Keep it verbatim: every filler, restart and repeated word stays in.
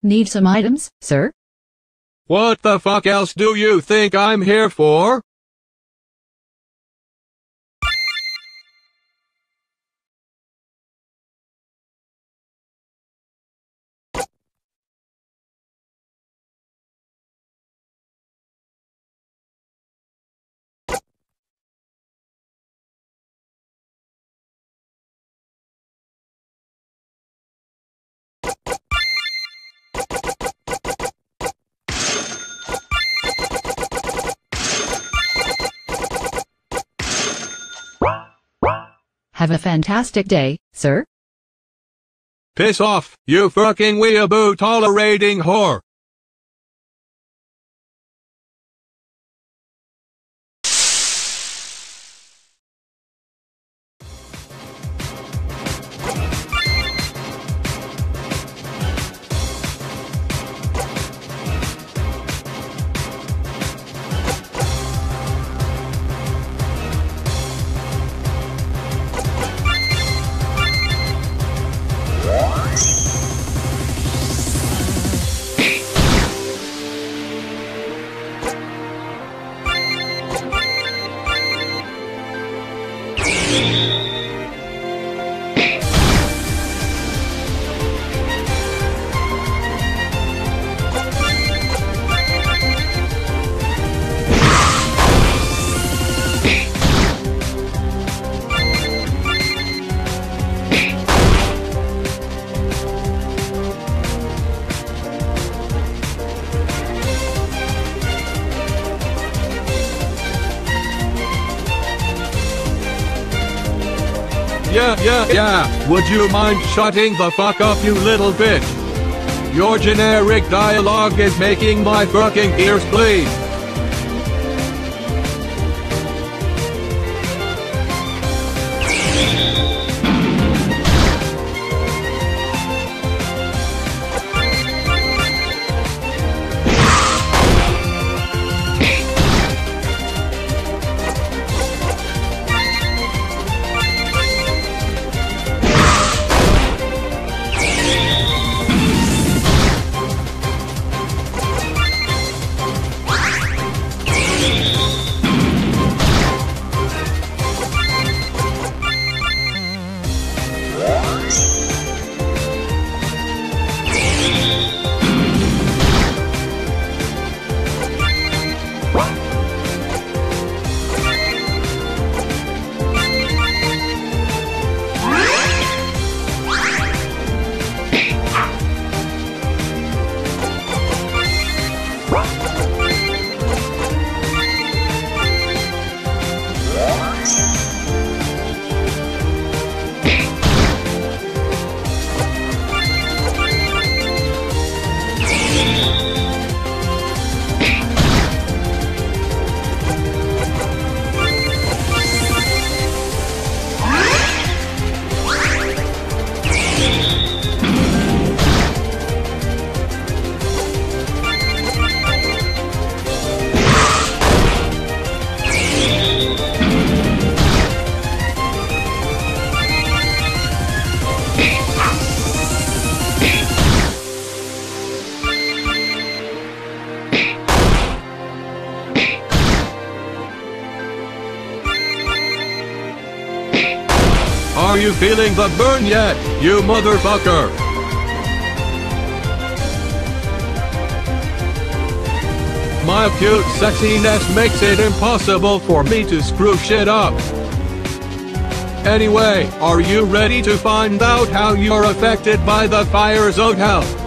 Need some items, sir? What the fuck else do you think I'm here for? Have a fantastic day, sir. Piss off, you fucking weeaboo tolerating whore! Yeah, yeah, yeah, would you mind shutting the fuck up, you little bitch? Your generic dialogue is making my fucking ears bleed. Are you feeling the burn yet, you motherfucker? My cute sexiness makes it impossible for me to screw shit up. Anyway, are you ready to find out how you're affected by the fires of hell?